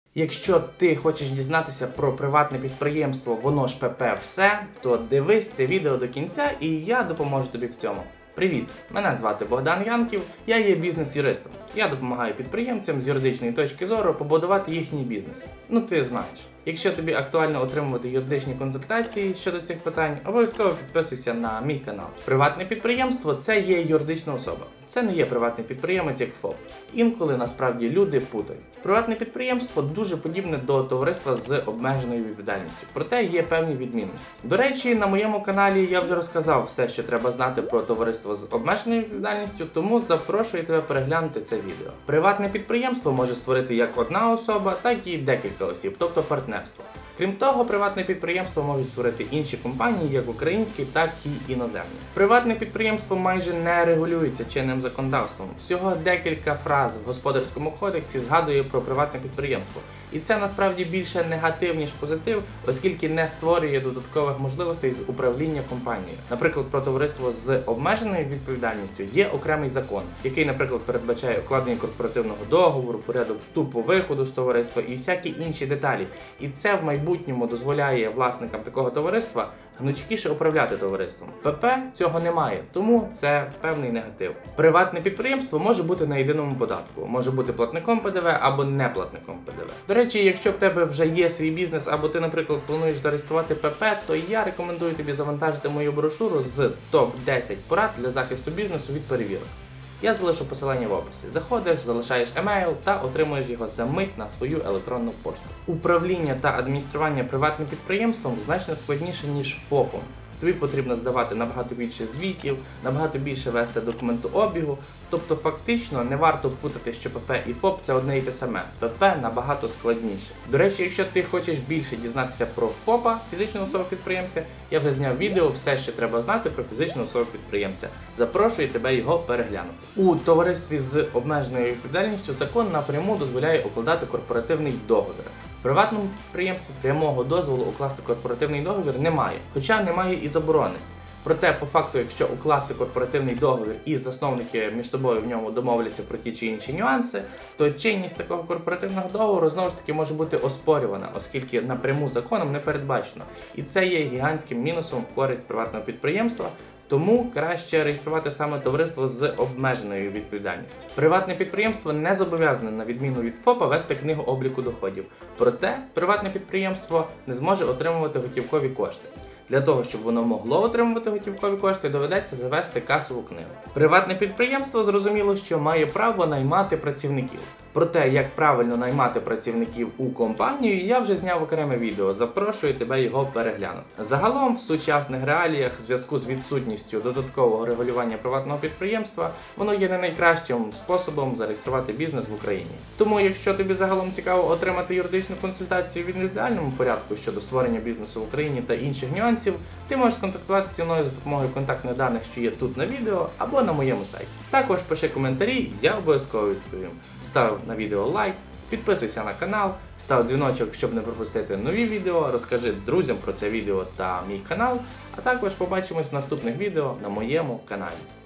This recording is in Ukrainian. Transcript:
Якщо ти хочеш дізнатися про приватне підприємство, воно ж ПП все, то дивись це відео до кінця і я допоможу тобі в цьому. Привіт! Мене звати Богдан Янків, я є бізнес-юристом. Я допомагаю підприємцям з юридичної точки зору побудувати їхній бізнес. Ну ти знаєш. Якщо тобі актуально отримувати юридичні консультації щодо цих питань, обов'язково підписуйся на мій канал. Приватне підприємство – це є юридична особа. Це не є приватний підприємець як ФОП. Інколи насправді люди путають. Приватне підприємство дуже подібне до товариства з обмеженою відповідальністю, проте є певні відмінності. До речі, на моєму каналі я вже розказав все, що треба знати про товариство з обмеженою відповідальністю, тому запрошую тебе переглянути це відео. Приватне підприємство може створити як одна особа, так і декілька осіб, тобто партнерство. Крім того, приватне підприємство можуть створити інші компанії, як українські, так і іноземні. Приватне підприємство майже не регулюється чинним законодавством. Всього декілька фраз в Господарському кодексі згадує про приватне підприємство. І це насправді більше негатив, ніж позитив, оскільки не створює додаткових можливостей з управління компанією. Наприклад, про товариство з обмеженою відповідальністю є окремий закон, який, наприклад, передбачає укладення корпоративного договору, порядок вступу-виходу з товариства і всякі інші деталі. І це в майбутньому дозволяє власникам такого товариства гнучкіше управляти товариством. ПП цього немає, тому це певний негатив. Приватне підприємство може бути на єдиному податку, може бути платником ПДВ або не платником ПДВ. До речі, якщо в тебе вже є свій бізнес або ти, наприклад, плануєш зареєструвати ПП, то я рекомендую тобі завантажити мою брошуру з топ-10 порад для захисту бізнесу від перевірок. Я залишу посилання в описі. Заходиш, залишаєш емейл та отримуєш його за мить на свою електронну пошту. Управління та адміністрування приватним підприємством значно складніше, ніж ФОПом. Тобі потрібно здавати набагато більше звітів, набагато більше вести документообігу. Тобто фактично не варто путати, що ПП і ФОП це одне і те саме. ПП набагато складніше. До речі, якщо ти хочеш більше дізнатися про ФОПа, фізичну особу-підприємця, я вже зняв відео «Все, що треба знати про фізичну особу-підприємця». Запрошую тебе його переглянути. У товаристві з обмеженою відповідальністю закон напряму дозволяє укладати корпоративний договір. В приватному підприємстві прямого дозволу укласти корпоративний договір немає, хоча немає і заборони. Проте, по факту, якщо укласти корпоративний договір і засновники між собою в ньому домовляться про ті чи інші нюанси, то чинність такого корпоративного договору знову ж таки може бути оспорювана, оскільки напряму законом не передбачено. І це є гігантським мінусом в користь приватного підприємства. Тому краще реєструвати саме товариство з обмеженою відповідальністю. Приватне підприємство не зобов'язане, на відміну від ФОПа, вести книгу обліку доходів. Проте, приватне підприємство не зможе отримувати готівкові кошти. Для того, щоб воно могло отримувати готівкові кошти, доведеться завести касову книгу. Приватне підприємство, зрозуміло, що має право наймати працівників. Про те, як правильно наймати працівників у компанію, я вже зняв окреме відео, запрошую тебе його переглянути. Загалом, в сучасних реаліях, в зв'язку з відсутністю додаткового регулювання приватного підприємства, воно є не найкращим способом зареєструвати бізнес в Україні. Тому, якщо тобі загалом цікаво отримати юридичну консультацію в індивідуальному порядку щодо створення бізнесу в Україні та інших нюансів, ти можеш контактуватися зі мною за допомогою контактних даних, що є тут на відео, або на моєму сайті. Також пиши коментарі, я обов'язково відповім. Став на відео лайк, підписуйся на канал, став дзвіночок, щоб не пропустити нові відео, розкажи друзям про це відео та мій канал, а також побачимось в наступних відео на моєму каналі.